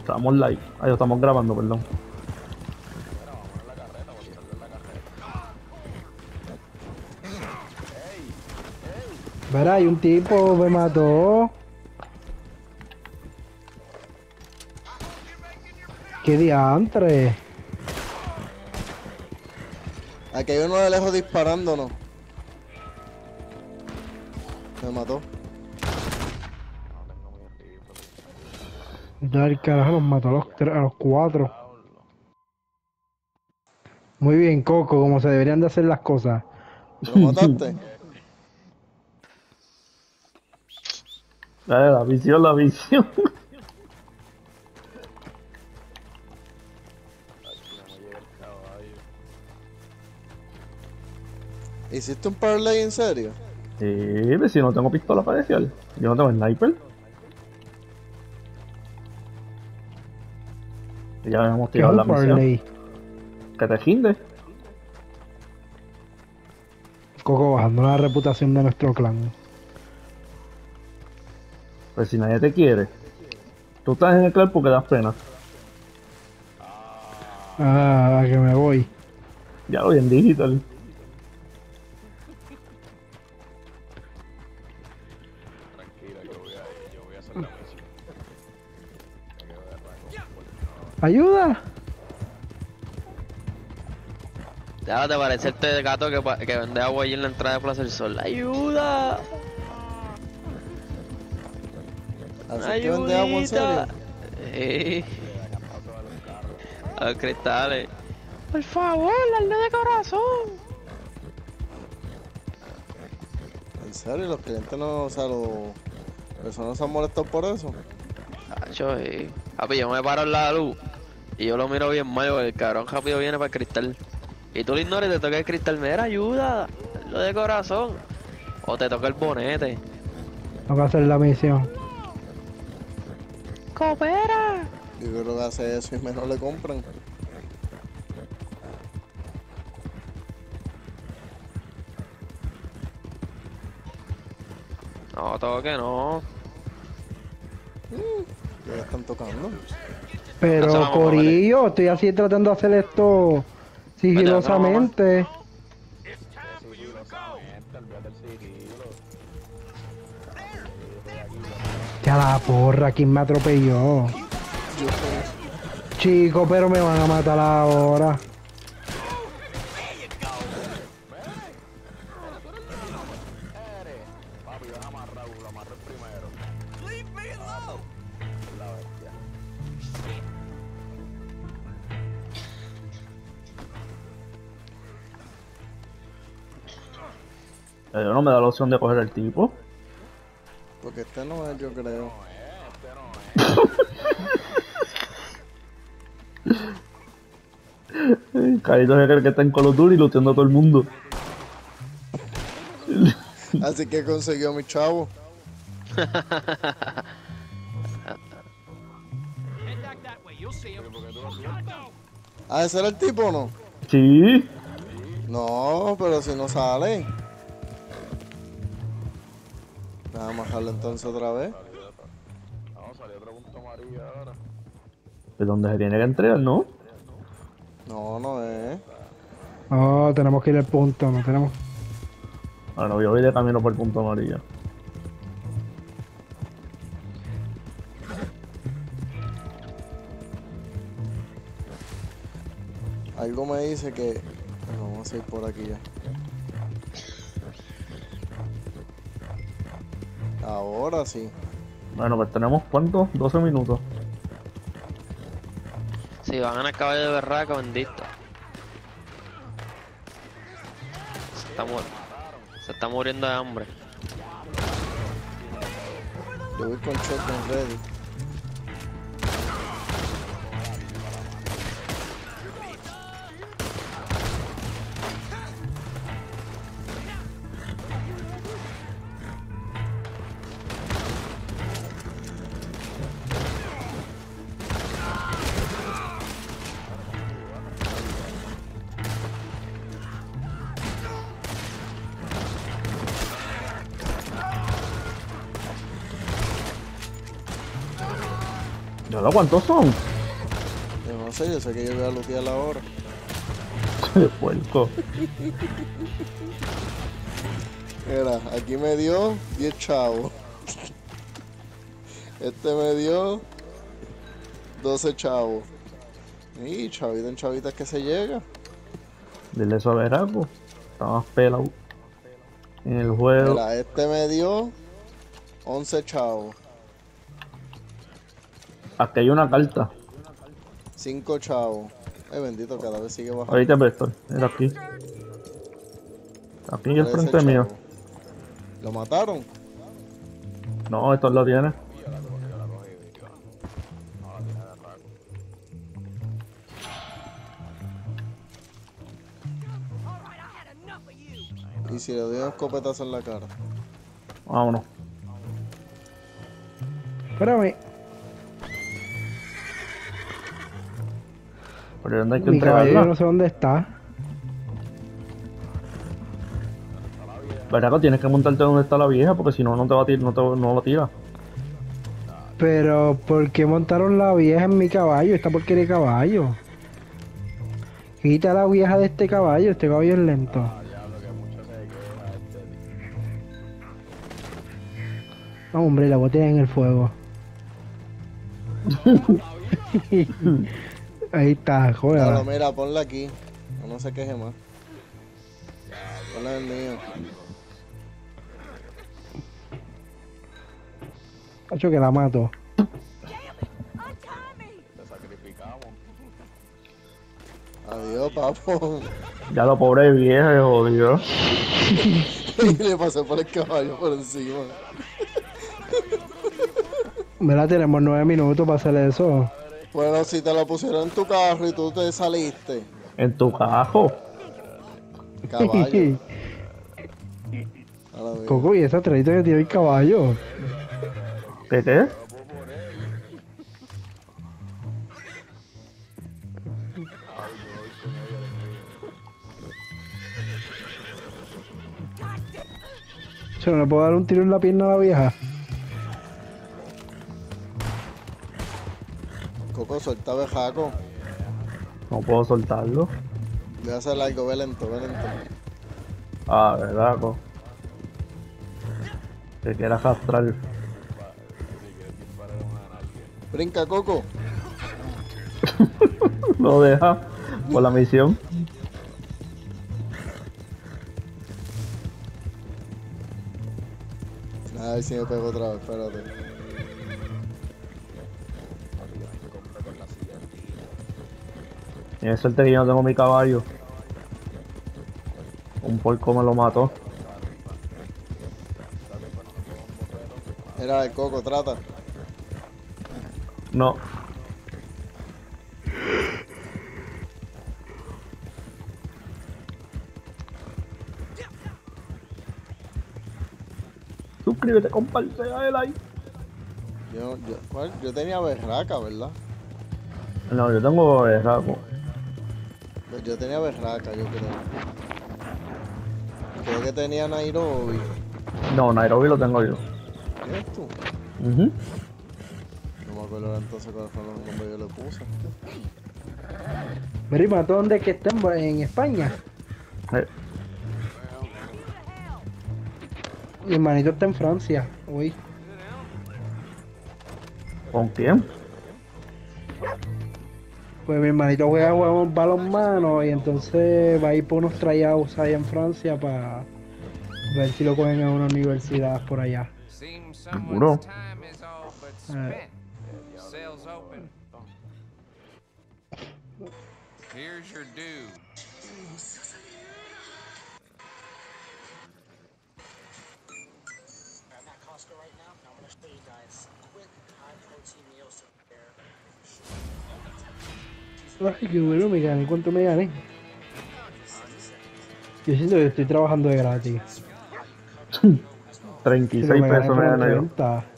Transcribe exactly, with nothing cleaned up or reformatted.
Estamos live. Ahí estamos grabando, perdón. Verá, hay un tipo me mató. ¿Qué diantre? Aquí hay uno de lejos disparándonos. Me mató. Ya el carajo los mató a los, tres- a los cuatro. Muy bien, Coco, como se deberían de hacer las cosas. ¿Tú lo mataste? Dale, la visión, la visión. ¿Hiciste un parlay en serio? Sí, pues si no tengo pistola para decir. Yo no tengo sniper. Y ya habíamos ¿Qué es tirado la un misión. parlay? Que te ginde. Coco bajando la reputación de nuestro clan. Pues si nadie te quiere. Tú estás en el club porque das pena. Ah, que me voy. Ya lo vi en digital. ¡Ayuda! Ya te parece este gato que, pa- que vende agua allí en la entrada de Plaza del Sol. ¡Ayuda! ¿Así que vende agua en serio? ¡Ayudita! Eh. A los cristales. Por favor, dale de corazón. ¿En serio? ¿Los clientes no, o sea, los personas se han molestado por eso? Cacho, eh. Papi, yo me paro en la luz y yo lo miro bien mal porque el cabrón rápido viene para el cristal. Y tú lo ignoras y te toca el cristal. Mira, ayuda. Lo de corazón. O te toca el bonete. Tengo que hacer la misión. ¡Coopera! Yo creo que hace eso y menos le compran. No, todo que no. Ya están tocando. Pero, Eso vamos, Corillo, estoy así tratando de hacer esto sigilosamente. Ya la porra, ¿quién me atropelló? Yo Chico, pero me van a matar ahora. Eh, no me da la opción de coger el tipo. Porque este no es, yo creo. Carito se cree que está en Call of Duty luteando a todo el mundo. Así que consiguió mi chavo. Ah, ¿ese era el tipo o no? Sí. No, pero si no sale. Vamos a bajarlo entonces otra vez. ¿De dónde se tiene que entregar, no? No, no es. Oh, tenemos que ir al punto, no tenemos. Bueno, yo voy de camino por el punto amarillo. Algo me dice que... Bueno, vamos a ir por aquí ya. Ahora sí. Bueno, pues tenemos ¿cuánto? doce minutos. Si van a acabar de berraca, bendito. Se está, mu se está muriendo de hambre. Yo voy con shotgun ready. ¿Ya lo cuántos son? Yo no sé, yo sé que yo voy a lootear ahora. De puerco. Mira, aquí me dio diez chavos. Este me dio doce chavos. Y chavito en chavitas que se llega. Dile eso a Veraco. Está más pelado en el juego. Mira, este me dio once chavos. Aquí hay una carta. cinco chavos. Ay, bendito, cada vez sigue bajando. Ahorita Vector. Era aquí. Aquí al trece frente mío. chavos. ¿Lo mataron? No, esto lo tiene. Y si le doy un escopetazo en la cara. Vámonos. Espérame. ¿Por dónde hay que Mi caballo yo entregarla? no sé dónde está. Veraco, tienes que montarte donde está la vieja porque si no, no te va a tirar, no, te, no lo tira. Pero, ¿por qué montaron la vieja en mi caballo? Esta porquería de caballo. Quita la vieja de este caballo, este caballo es lento. No, hombre, la botella en el fuego. Ahí está, Claro, joder. mira, ponla aquí. No se queje más. Ponla en el mío. Hacho que la mato. Adiós, papo. Ya lo pobre vieja, jodido. Y le pasé por el caballo por encima. Mira, tenemos nueve minutos para hacer eso. Bueno, si te lo pusieron en tu carro y tú te saliste. En tu cajo. Caballo. Ahora mismo. Coco, y esa trayita que tiene el caballo. ¿Qué qué? ¿Se no le puedo dar un tiro en la pierna a la vieja? Coco, suelta bejaco. No puedo soltarlo. Voy a hacer algo, ve lento, ve lento. Ah, Veraco. Que quieras arrastrar. Brinca, Coco. Lo deja por la misión. A ver si me pego otra vez, espérate. Tienes suerte que yo no tengo mi caballo. Un porco me lo mató. Mira, el Coco, trata. No. Suscríbete, comparte, dale like. Yo, yo, ¿cuál? Yo tenía berraca, ¿verdad? No, yo tengo Veraco. Pues yo tenía berraca, yo creo. Creo que tenía Nairobi. No, Nairobi lo tengo yo. ¿Tienes tú? Ujú. No me acuerdo entonces cuál fue el nombre que yo le puse. Mira, ¿y mató dónde es que está? ¿En, en España? Eh, Mi hermanito está en Francia. Uy. ¿Con quién? Pues mi hermanito juega juega balonmano y entonces va a ir por unos tryouts allá en Francia para ver si lo cogen a una universidad por allá. Seguro. Eh, Sales open. Here's your due. I'm at Costco right now, and I'm going to show you guys quick high protein meals to prepare. Ay, qué bueno me gané. ¿Cuánto me gané? Yo siento que estoy trabajando de gratis. treinta y Si no seis me gané pesos me fueron gané yo. treinta.